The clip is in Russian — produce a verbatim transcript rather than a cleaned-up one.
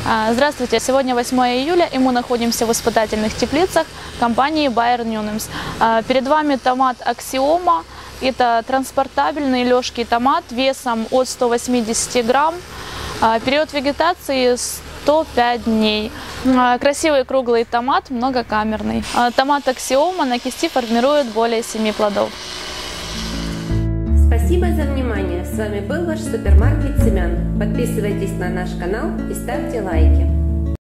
Здравствуйте! Сегодня восьмое июля, и мы находимся в испытательных теплицах компании Bayer Nunems. Перед вами томат Аксиома. Это транспортабельный лёжкий томат весом от ста восьмидесяти грамм. Период вегетации сто пять дней. Красивый круглый томат, многокамерный. Томат Аксиома на кисти формирует более семи плодов. Спасибо за внимание. С вами был ваш супермаркет семян. Подписывайтесь на наш канал и ставьте лайки.